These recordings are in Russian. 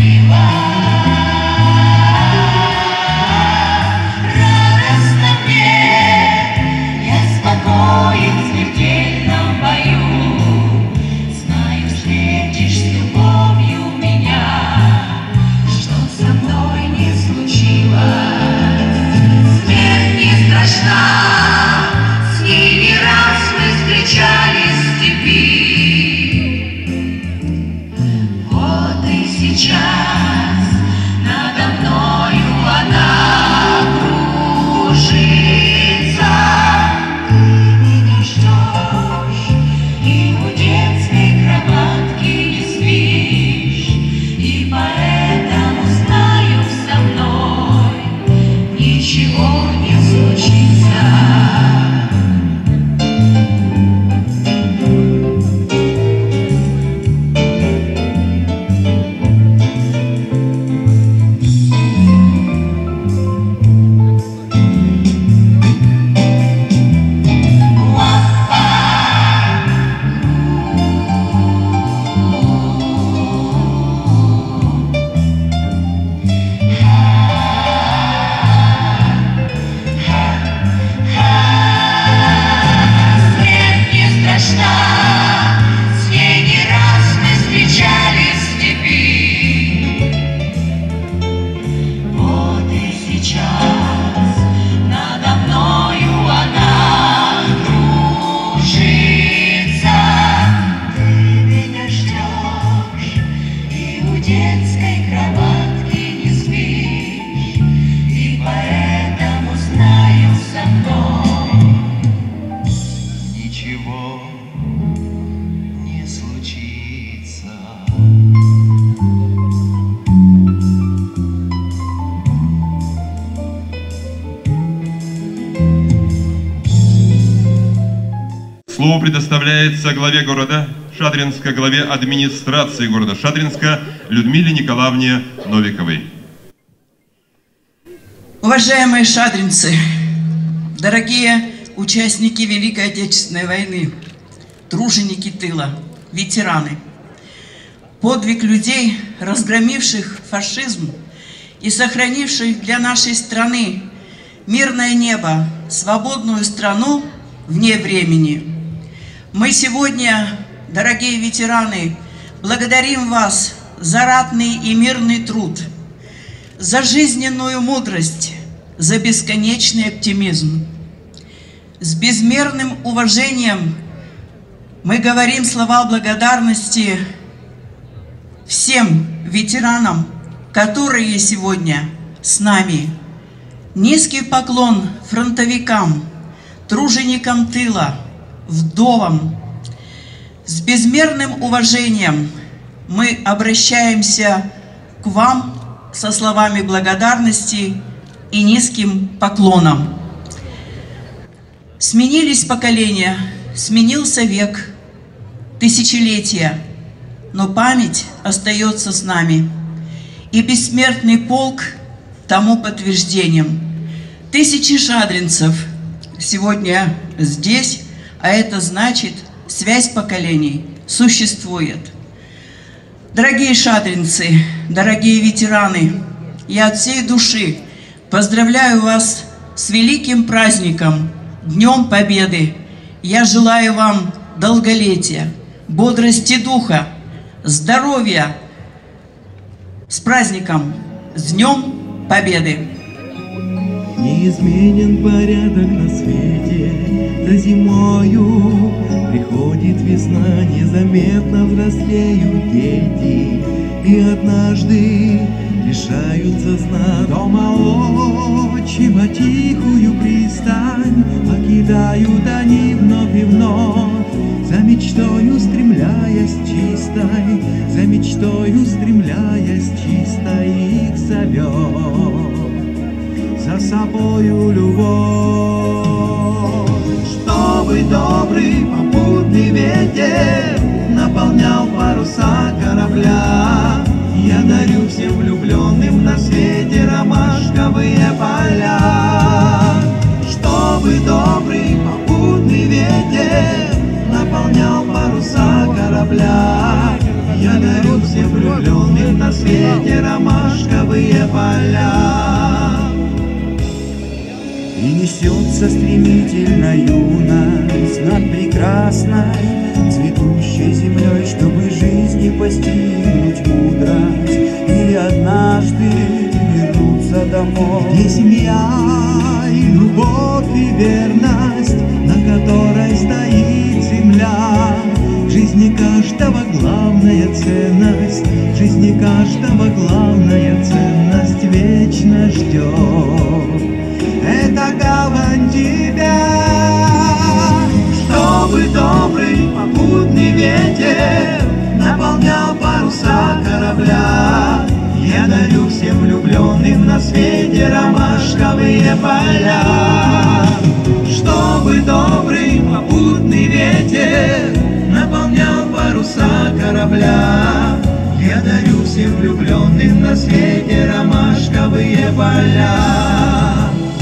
Слово предоставляется главе города Шадринска, главе администрации города Шадринска Людмиле Николаевне Новиковой. Уважаемые шадринцы, дорогие участники Великой Отечественной войны, труженики тыла, ветераны, подвиг людей, разгромивших фашизм и сохранивших для нашей страны мирное небо, свободную страну вне времени. Мы сегодня, дорогие ветераны, благодарим вас за ратный и мирный труд, за жизненную мудрость, за бесконечный оптимизм. С безмерным уважением мы говорим слова благодарности всем ветеранам, которые сегодня с нами. Низкий поклон фронтовикам, труженикам тыла, вдовам. С безмерным уважением мы обращаемся к вам со словами благодарности и низким поклоном. Сменились поколения, сменился век, тысячелетия, но память остается с нами. И бессмертный полк тому подтверждением. Тысячи шадринцев сегодня здесь, а это значит, связь поколений существует. Дорогие шадринцы, дорогие ветераны, я от всей души поздравляю вас с великим праздником, Днем Победы. Я желаю вам долголетия, бодрости духа, здоровья. С праздником, с Днем Победы! Неизменен порядок на свете, за зимою приходит весна, незаметно взрослеют дети, и однажды лишаются сна. Дома отчима тихую пристань покидают они вновь и вновь, за мечтою устремляясь чистой, за мечтою устремляясь чистой, их зовет за собою любовь. Чтобы добрый попутный ветер наполнял паруса корабля, я дарю всем влюбленным на свете ромашковые поля. Чтобы добрый попутный ветер наполнял паруса корабля, я дарю всем влюбленным влюбленным на свете ромашковые поля. И несется стремительно юность над прекрасной цветущей землей, чтобы жизни постигнуть мудрость и однажды вернуться домой, где семья и любовь и верность, на которой стоит земля. В жизни каждого главная ценность, в жизни каждого главная ценность вечно ждет. Это гавань тебя, чтобы добрый попутный ветер наполнял паруса корабля. Я дарю всем влюбленным на свете ромашковые поля. Чтобы добрый попутный ветер наполнял паруса корабля. Я дарю всем влюбленным на свете ромашковые поля.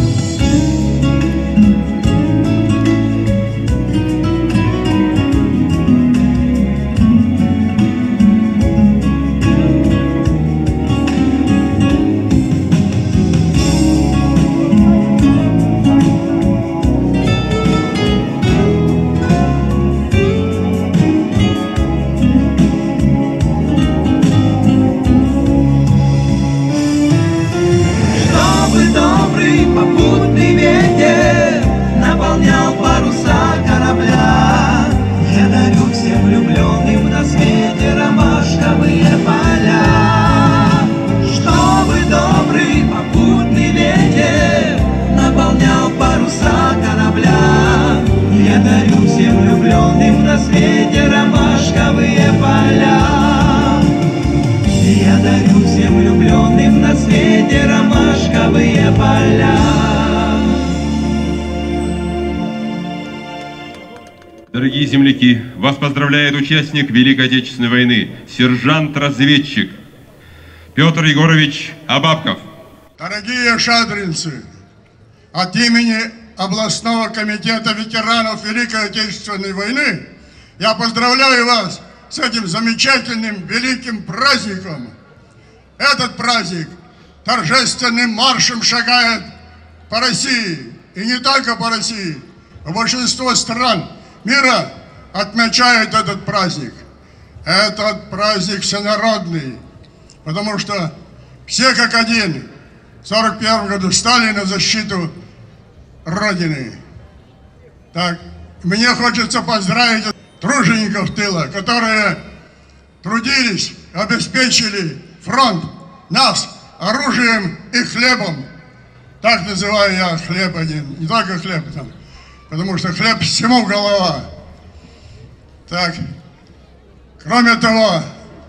Дорогие земляки, вас поздравляет участник Великой Отечественной войны, сержант-разведчик Петр Егорович Абабков. Дорогие шадринцы, от имени областного комитета ветеранов Великой Отечественной войны я поздравляю вас с этим замечательным великим праздником. Этот праздник торжественным маршем шагает по России, и не только по России, но большинство стран мира отмечают этот праздник. Этот праздник всенародный, потому что все как один в 1941 году стали на защиту Родины. Так, мне хочется поздравить тружеников тыла, которые трудились, обеспечили фронт нас оружием и хлебом. Так называю я хлеб один, не только хлеб там, потому что хлеб всему голова. Так, кроме того,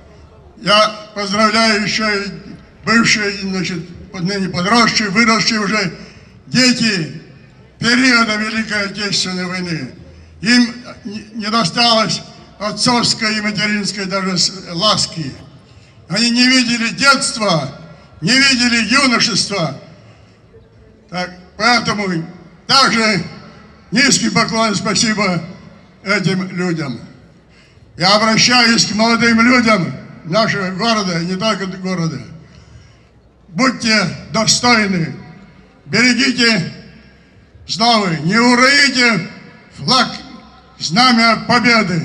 я поздравляю еще и бывшие, значит, ныне подросшие, выросшие уже дети периода Великой Отечественной войны. Им не досталось отцовской и материнской даже ласки. Они не видели детства, не видели юношества. Так, поэтому также низкий поклон, спасибо этим людям. Я обращаюсь к молодым людям нашего города, не только города. Будьте достойны, берегите славы, не уроите флаг, знамя победы.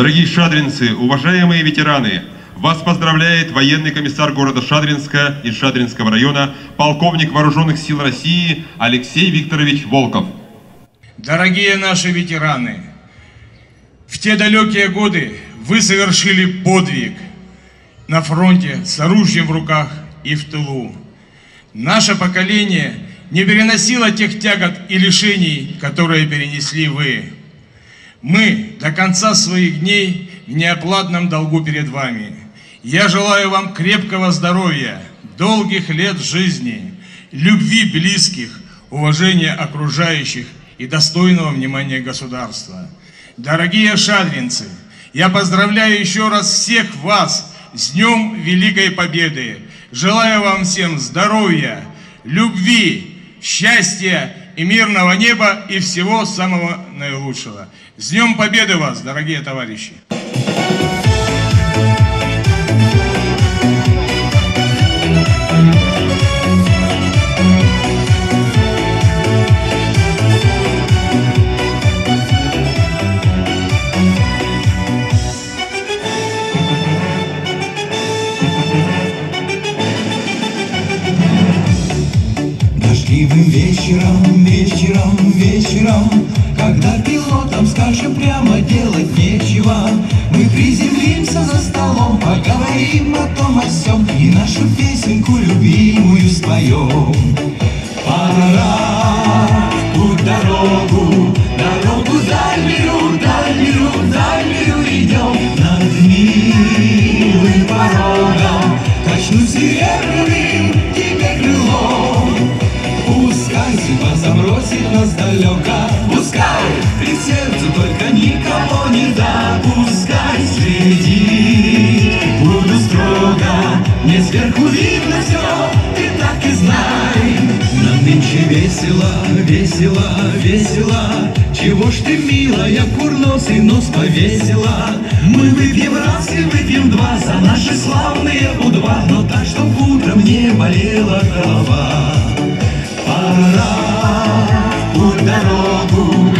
Дорогие шадринцы, уважаемые ветераны, вас поздравляет военный комиссар города Шадринска и Шадринского района, полковник Вооруженных сил России Алексей Викторович Волков. Дорогие наши ветераны, в те далекие годы вы совершили подвиг на фронте с оружием в руках и в тылу. Наше поколение не переносило тех тягот и лишений, которые перенесли вы. Мы до конца своих дней в неоплатном долгу перед вами. Я желаю вам крепкого здоровья, долгих лет жизни, любви близких, уважения окружающих и достойного внимания государства. Дорогие шадринцы, я поздравляю еще раз всех вас с Днем Великой Победы. Желаю вам всем здоровья, любви, счастья и мирного неба и всего самого наилучшего. С Днем Победы вас, дорогие товарищи! Дождливым вечером, когда пилотам скажем прямо делать нечего, мы приземлимся за столом, поговорим о том о сём и нашу песенку любимую споем. Пора в путь дорогу дальнюю идем, над милым порогом качну серебряным тебе крылом. Пускай судьба забросит нас далеко, пускай при сердце только никого не да, пускай следить буду строго, мне сверху видно все, ты так и знай. Нам нынче весело, чего ж ты, милая, курносый нос повесила? Мы выпьем раз и выпьем два за наши славные У-2, но так, чтоб утром не болела голова. Пора в путь дорогу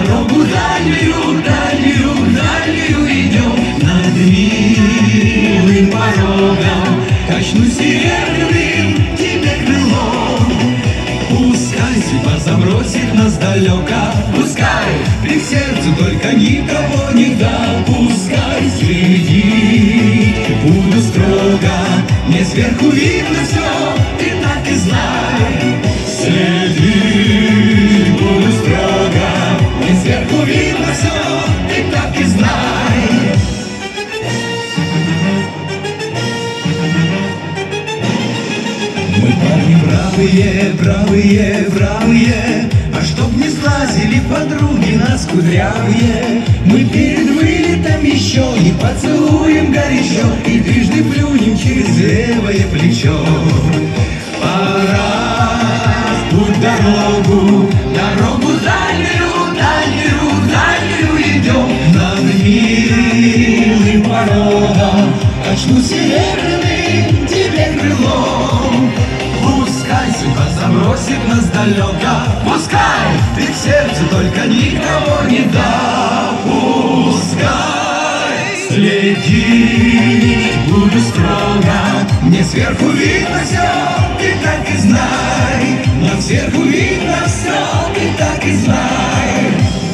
дальнюю идем, над милым порогом качну серебряным тебе крылом. Пускай судьба забросит нас далеко, пускай при сердце только никого не да, пускай следить буду строго, мне сверху видно все, ты так и знай. Следить буду строго, мне сверху видно все, ты так и знай. Мы парни бравые, а чтоб не слазили подруги нас кудрявые, мы перед вылетом еще и поцелуем горячо, и трижды плюнем через левое плечо. Пора путь дорогу дальнюю идем, над милым порогом качну серебряным тебе крылом. Пускай судьба забросит нас далеко, пускай ты в сердце только никого не да, пускай следить буду строго, мне сверху видно все, ты так и знай. Нам сверху видно все, ты так и знай.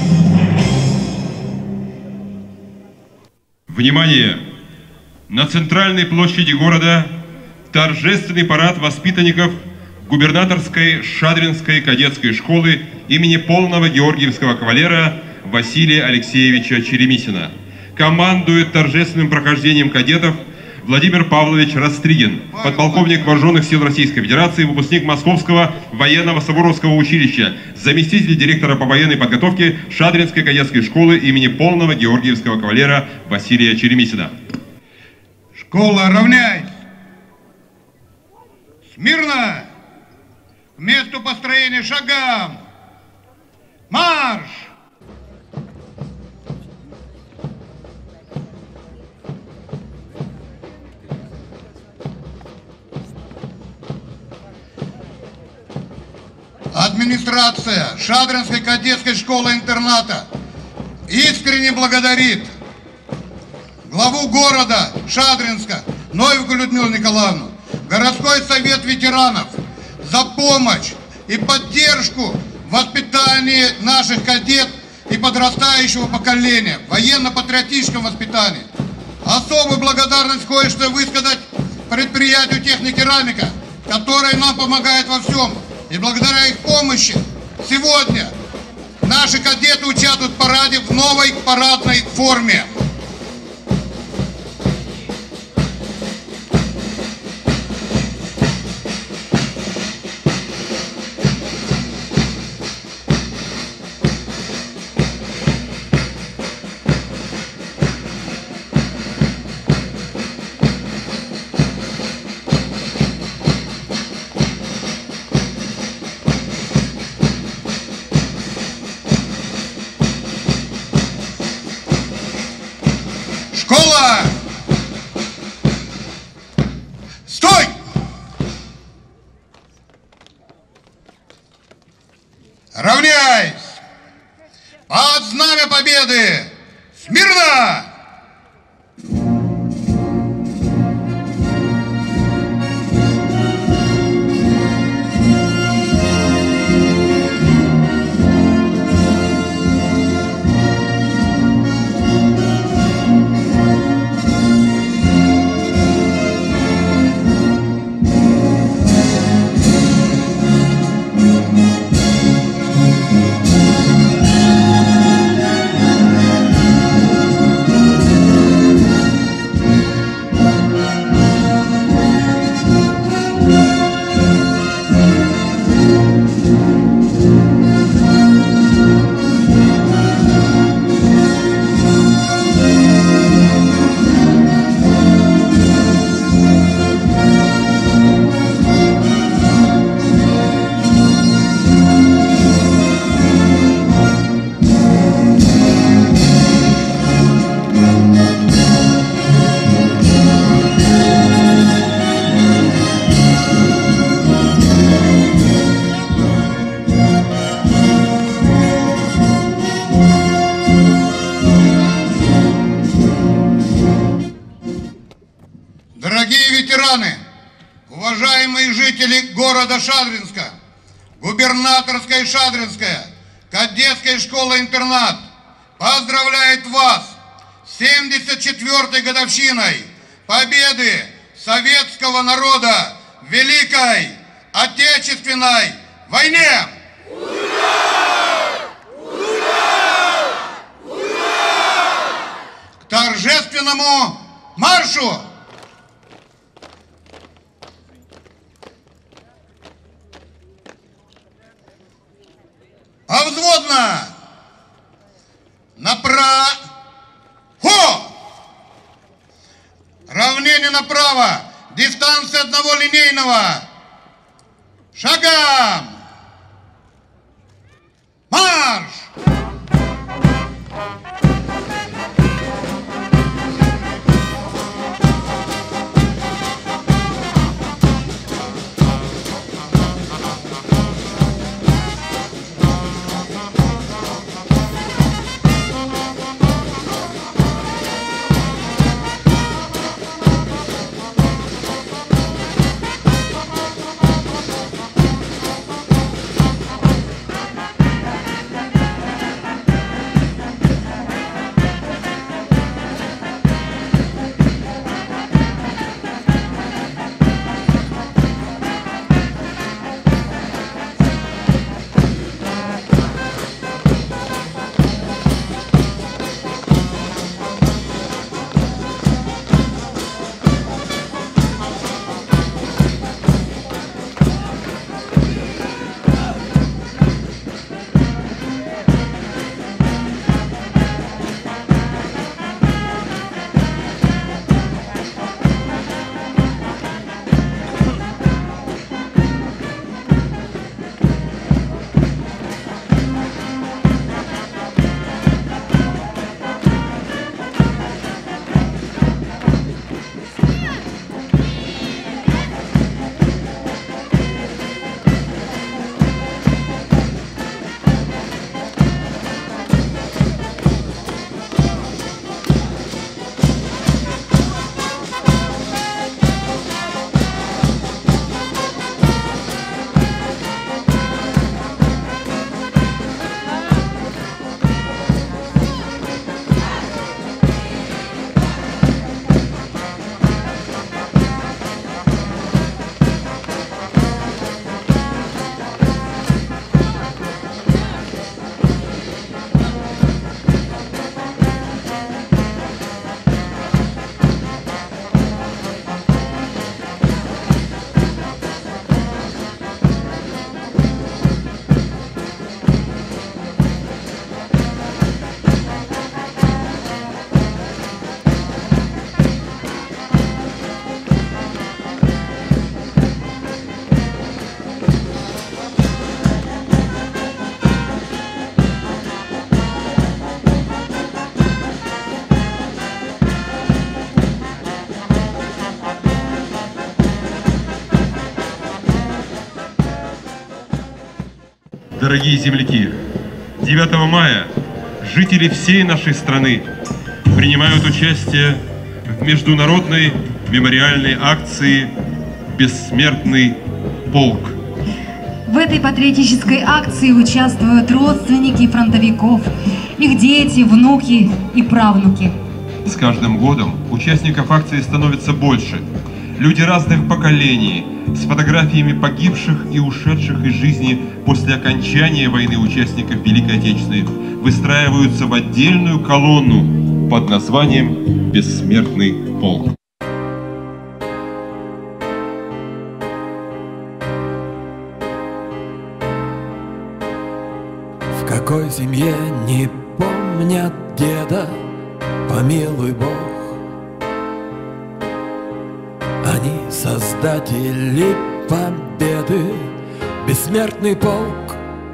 Внимание! На центральной площади города торжественный парад воспитанников губернаторской Шадринской кадетской школы имени полного георгиевского кавалера Василия Алексеевича Черемисина. Командует торжественным прохождением кадетов Владимир Павлович Растригин, подполковник Вооруженных сил Российской Федерации, выпускник Московского военного Суворовского училища, заместитель директора по военной подготовке Шадринской кадетской школы имени полного георгиевского кавалера Василия Черемисина. Школа, равняйсь! Смирно! К месту построения шагам! Марш! Администрация Шадринской кадетской школы-интерната искренне благодарит главу города Шадринска Новику Людмилу Николаевну, городской совет ветеранов за помощь и поддержку в воспитании наших кадет и подрастающего поколения, военно-патриотическом воспитании. Особую благодарность хочется высказать предприятию «Техникерамика», которое нам помогает во всем. И благодаря их помощи сегодня наши кадеты участвуют в параде в новой парадной форме. Школа! Стой! Равняйсь! Под знамя победы! Смирно! Дорогие ветераны, уважаемые жители города Шадринска, губернаторская и Шадринская кадетская школа-интернат поздравляет вас с 74-й годовщиной победы советского народа в Великой Отечественной войне! Ура! Ура! Ура! К торжественному маршу! Повзводно! Направо! Равнение направо! Дистанция одного линейного! Шагам! Марш! Дорогие земляки, 9 мая жители всей нашей страны принимают участие в международной мемориальной акции «Бессмертный полк». В этой патриотической акции участвуют родственники фронтовиков, их дети, внуки и правнуки. С каждым годом участников акции становится больше. Люди разных поколений, с фотографиями погибших и ушедших из жизни после окончания войны участников Великой Отечественной, выстраиваются в отдельную колонну под названием «Бессмертный полк». В какой семье не помнят деда, помилуй Бог. Они создатели победы, бессмертный полк.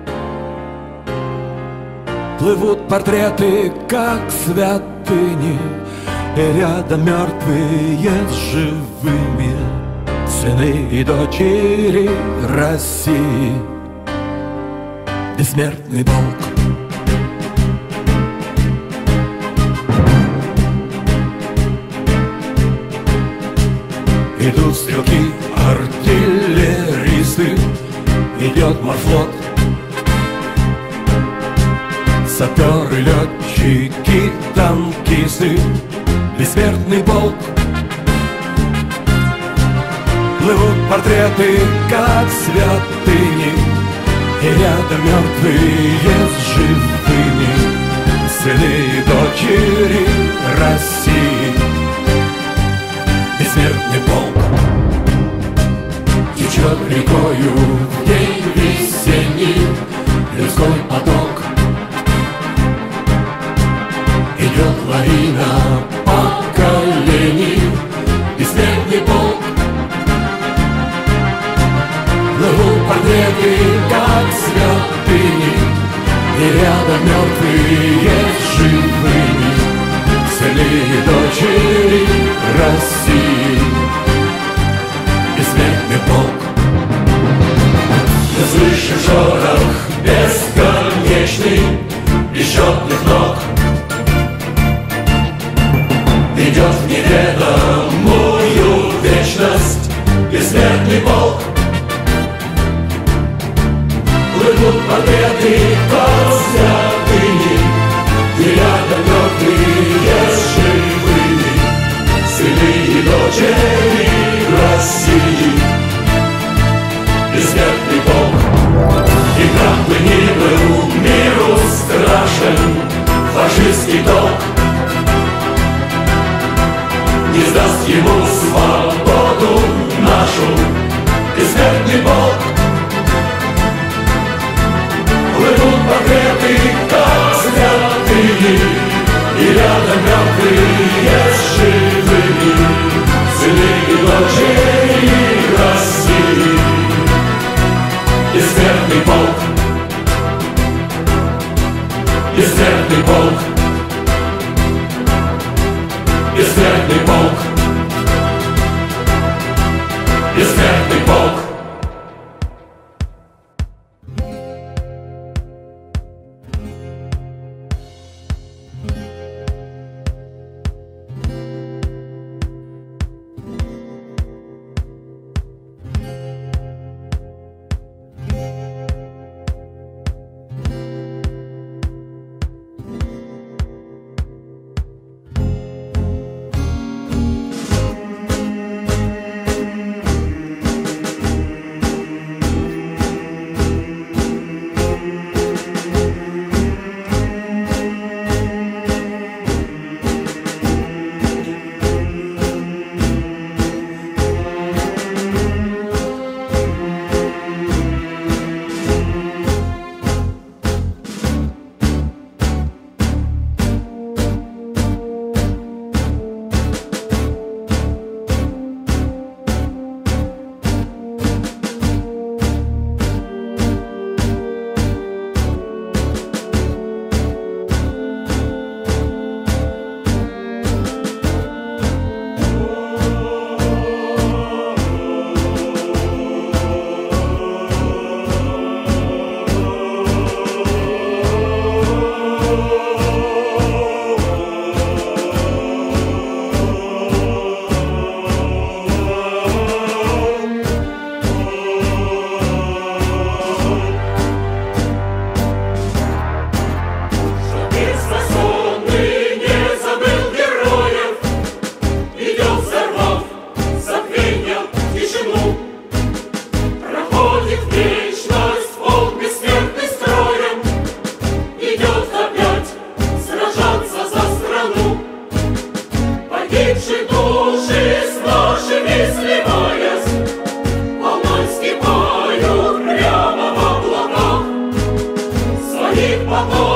Плывут портреты, как святыни, и рядом мертвые с живыми, сыны и дочери России. Бессмертный полк. Идут стрелки, артиллеристы, идет морфлот. Саперы, летчики, танкисты, бессмертный полк. Плывут портреты, как святыни, и рядом мертвые с живыми, сыны и дочери России. Бессмертный полк. Течет рекою в день весенний людской поток. Идет лавина поколений, бессмертный полк. Плывут портреты, как святыни, и рядом мертвые с живыми, сыны и дочери России. Бессмертный полк. Мы слышим шорох бесконечный бесчетных ног. Идет в неведомую вечность бессмертный полк. Плывут портреты, как святыни, и рядом мертвые с живыми, сыны и дочери России. Бессмертный полк. И как бы ни был миру страшен фашистский толк, не сдаст ему свободу нашу бессмертный полк. Плывут портреты, как святыни, и рядом мертвые с живыми, сыны и дочери России. Бессмертный полк. Бессмертный полк. Бессмертный полк. Бессмертный полк. свободу.